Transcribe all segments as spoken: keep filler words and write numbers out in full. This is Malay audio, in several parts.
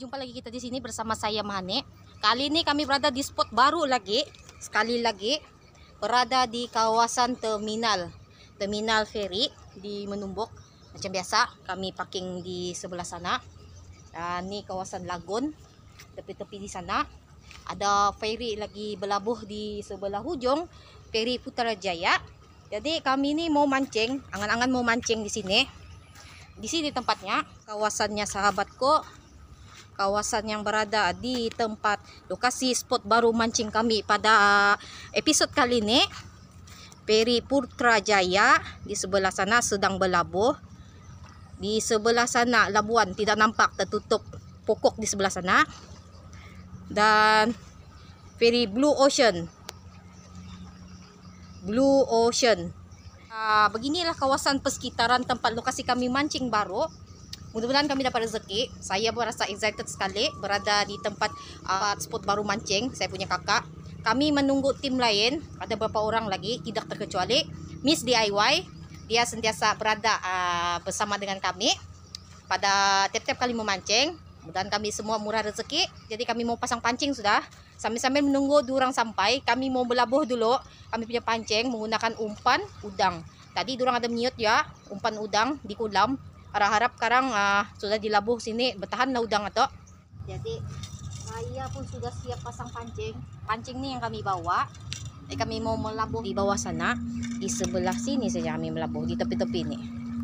Jumpa lagi kita di sini bersama saya Mahane. Kali ini kami berada di spot baru lagi. Sekali lagi berada di kawasan terminal Terminal Feri di Menumbuk. Macam biasa kami parking di sebelah sana. Dan ini kawasan lagun. Tepi-tepi di sana ada feri lagi berlabuh di sebelah hujung, Feri Putrajaya. Jadi kami ini mau mancing, angan-angan mau mancing di sini. Di sini tempatnya, kawasannya sahabatku, kawasan yang berada di tempat lokasi spot baru mancing kami pada episode kali ini. Feri Putrajaya di sebelah sana sedang berlabuh. Di sebelah sana labuan tidak nampak, tertutup pokok di sebelah sana. Dan Feri Blue Ocean. Blue Ocean. Uh, beginilah kawasan persekitaran tempat lokasi kami mancing baru. Mudah-mudahan kami dapat rezeki. Saya merasa excited sekali berada di tempat uh, spot baru mancing. Saya punya kakak. Kami menunggu tim lain. Ada beberapa orang lagi, tidak terkecuali Miss D I Y. Dia sentiasa berada uh, bersama dengan kami pada tiap-tiap kali memancing. Mudah-mudahan kami semua murah rezeki. Jadi kami mau pasang pancing sudah. Sambil-sambil menunggu diorang sampai, kami mau berlabuh dulu. Kami punya pancing menggunakan umpan udang. Tadi diorang ada mute ya, umpan udang di kolam. Harap-harap sekarang uh, sudah dilabuh sini, bertahanlah udang atau. Jadi saya pun sudah siap pasang pancing. Pancing ni yang kami bawa. Eh, kami mau melabuh di bawah sana. Di sebelah sini saja kami melabuh, di tepi-tepi ni.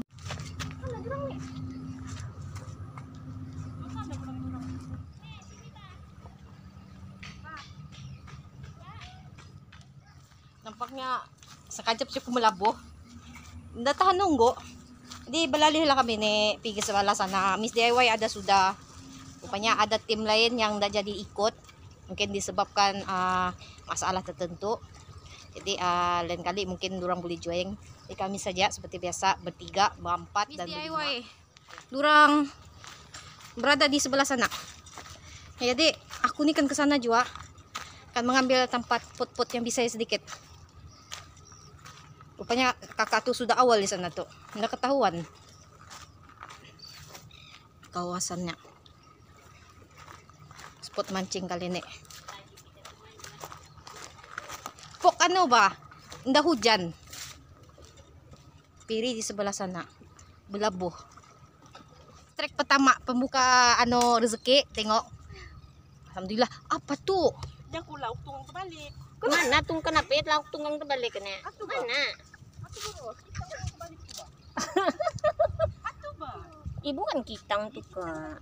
Nampaknya sekajap cukup melabuh. Tidak tahan nunggu. Jadi beralih lah kami ni pergi sebelah sana. Miss D I Y ada sudah. Rupanya ada tim lain yang tidak jadi ikut. Mungkin disebabkan uh, masalah tertentu. Jadi uh, lain kali mungkin dorang boleh join. Jadi kami saja seperti biasa bertiga, berempat dan berlima. Dorang berada di sebelah sana. Jadi aku ni kan ke sana juga. Akan mengambil tempat pot-pot yang bisa sedikit. Rupanya kakak tuh sudah awal di sana tuh. Nggak ketahuan kawasannya. Spot mancing kali ini. Pok ano ba? Nggak hujan. Piri di sebelah sana. Belabuh. Trek pertama pembuka ano rezeki. Tengok. Alhamdulillah. Apa tuh? Yang ku lauk tunggang terbalik. Mana tung kenapit lauk tunggang terbalik kena? Mana? Atu bos, kita yang terbalik juga. Atu ba? Ibu kan kitang tuh kak.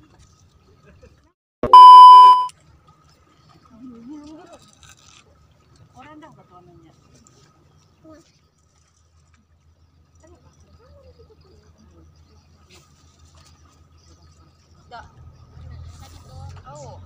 Orang dah ketuanannya. Dah. Oh.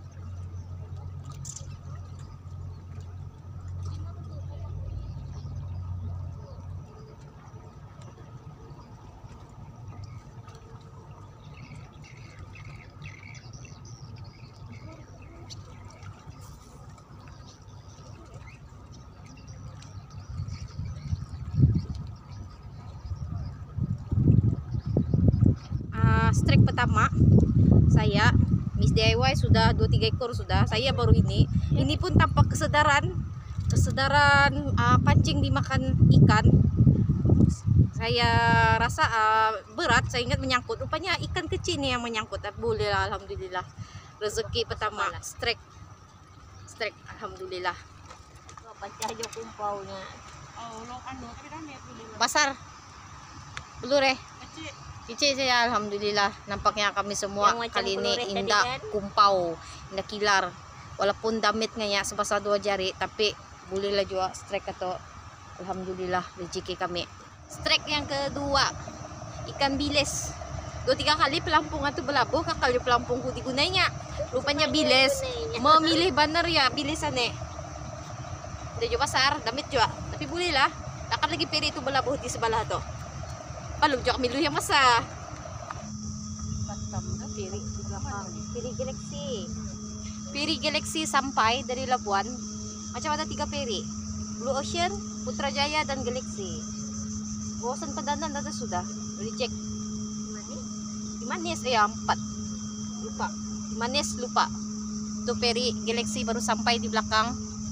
Strike pertama saya Miss D I Y sudah dua tiga ekor sudah. Saya baru ini. Ini pun tanpa kesedaran kesedaran uh, pancing dimakan ikan. Saya rasa uh, berat, saya ingat menyangkut. Rupanya ikan kecil ni yang menyangkut. Boleh lah, alhamdulillah. Rezeki pertama strike. Strike alhamdulillah. Pecah jo kumpaunya. Oh, lo anu tapi dah niat dulu. Pasar. Belur eh. Kecil. Kecil saya alhamdulillah. Nampaknya kami semua kali ini indah kan? kumpau, indah kilar. Walaupun damit ngaya sebesar dua jari, tapi bolehlah juga strike atau alhamdulillah rezeki kami. Strike yang kedua, ikan bilis. Dua tiga kali pelampung itu berlabuh, kakak di pelampungku digunanya. Rupanya bilis, memilih banner ya bilisannya. Udah juga pasar, damit juga. Tapi bolehlah. Takkan lagi peri itu berlabuh di sebelah tu. Belum juga milu yang masa. Batam dah. Piri di belakang. Piri Galaxy. Piri Galaxy sampai dari Labuan. Macam ada tiga peri. Blue Ocean, Putrajaya dan Galaxy. Kawasan Padanan ada sudah. Boleh cek. Manis. Di Manis eh empat. Lupa. Di Manis lupa. Itu Peri Galaxy baru sampai di belakang.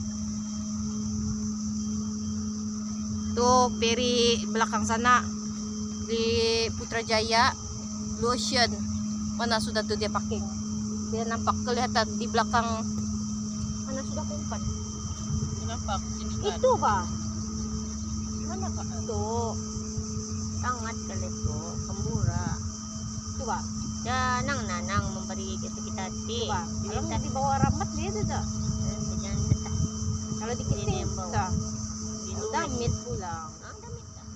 Tuh Peri belakang sana di Putrajaya Blue Ocean. Mana sudah tuh dia parking. Dia nampak kelihatan di belakang. Mana sudah kumpat? Nampak ini kan. Itu ba? Mana ka? Tuh. Sangat kali itu. Kembura. Itu ba? Ya, nang nanang memberi kita kita ti. Itu ba? Bilang Kita di bawah ramat dia itu dah. jangan tetap. Kalau di Ini kita yang bawah. dah. Dilumit. Damit pulang. Ah, damit dah.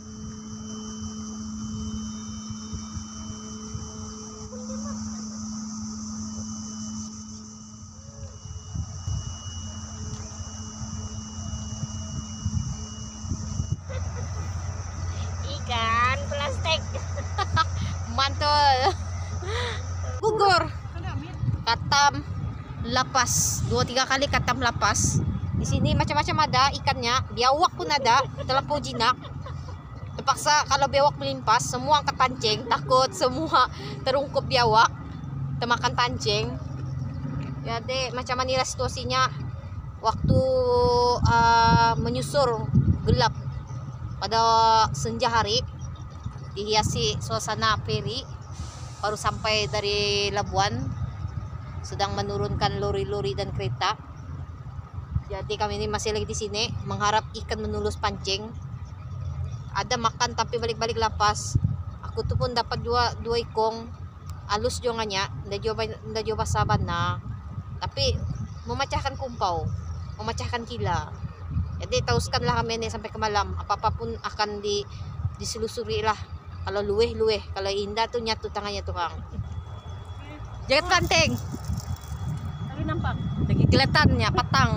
Ikan plastik. Mantul. Gugur. Kadamit. Katam lapas. Dua tiga kali katam lapas. Di sini macam-macam ada ikannya. Biawak pun ada. Terlampau jinak. Terpaksa kalau biawak melimpas, semua angkat pancing. Takut semua terungkup biawak. Termakan pancing. Jadi macam mana situasinya waktu uh, menyusur gelap pada senja hari, dihiasi suasana Peri. Baru sampai dari Labuan, sedang menurunkan lori-lori dan kereta. Jadi kami ini masih lagi di sini mengharap ikan menulus pancing. Ada makan tapi balik-balik lapas. Aku tuh pun dapat dua dua ikong alus jongannya, nda joba nda joba saban na. Tapi memecahkan kumpau, memecahkan kila. Jadi teruskanlah kami ini sampai ke malam. Apa-apa pun akan di diselusuri lah. Kalau luweh-luweh, kalau indah tuh nyatu tangannya tukang. Jangan banteng. Tapi nampak. Lagi kelihatannya patang.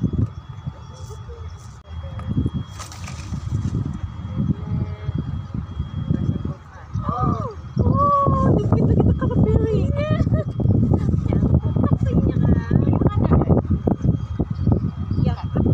Oh, oh, kita kita kapan Peri. Ya.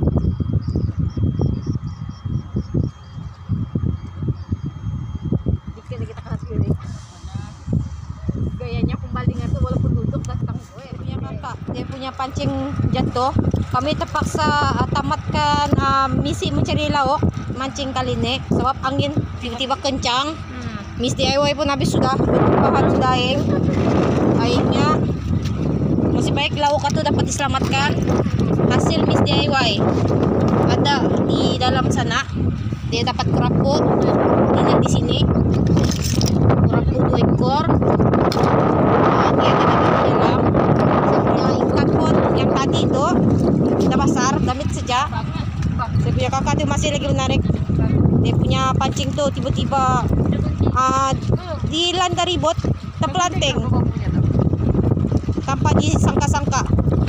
Dikit kita kapan Peri. Gayanya pembalingan tuh walaupun duduk datang gue punya kakak. Dia punya pancing jatuh. Kami terpaksa uh, tamatkan uh, misi mencari lauk mancing kali ini sebab angin tiba-tiba kencang. Hmm. Miss D I Y pun habis sudah, bahan sudah aing. Aingnya masih baik lauk itu dapat diselamatkan. Hasil Miss D I Y ada di dalam sana. Dia dapat kerapu, ini di sini. Kerapu dua ekor. Nah, dia ada di dalam. Saya punya ikan pun yang tadi itu kita pasar, damit saja. Saya punya kakak tuh masih lagi menarik. Dia punya pancing tuh tiba-tiba uh, dilanda ribut terpelanting tanpa disangka-sangka.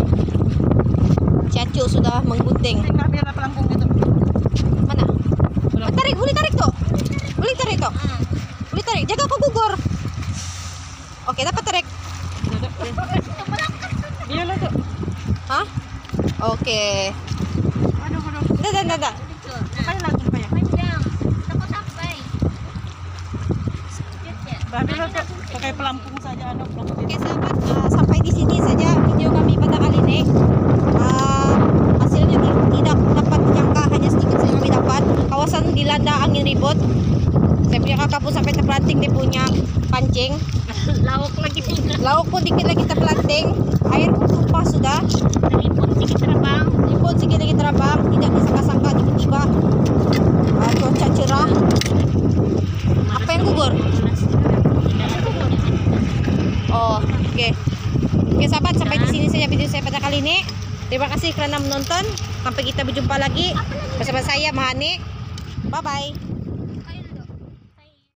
Cacu sudah menggunting. Tinggal biar pelangkung gitu. Mana? Oh, tarik, boleh tarik tuh. Boleh tarik tuh. Boleh tarik. Jaga kau gugur. Oke, dapat tarik. Dia lah tuh. Hah? Oke. Aduh, aduh. Dah, dah, dah, dah. Kaya lang ito pa yan. Panjang. Takot sampai. Babi lang tuh. Pakai pelampung saja ano. Oke sahabat, uh, sampai di sini saja video kami pada kali ini. Uh, hasilnya ti- tidak dapat dijangka, hanya sedikit saja kami dapat. Kawasan dilanda angin ribut. Saya punya kakak pun sampai terpelanting dia punya pancing. Lauk lagi tinggal. Lauk pun dikit lagi terpelanting. Air pun tumpah sudah. Telipon sedikit terbang. Liput sedikit lagi terbang. Tidak disangka-sangka tiba-tiba uh, cuaca cerah. Apa yang gugur? Oh, oke. Okay. Oke sahabat, sampai di sini saja video saya pada kali ini. Terima kasih kerana menonton. Sampai kita berjumpa lagi bersama saya Mahani. Bye bye.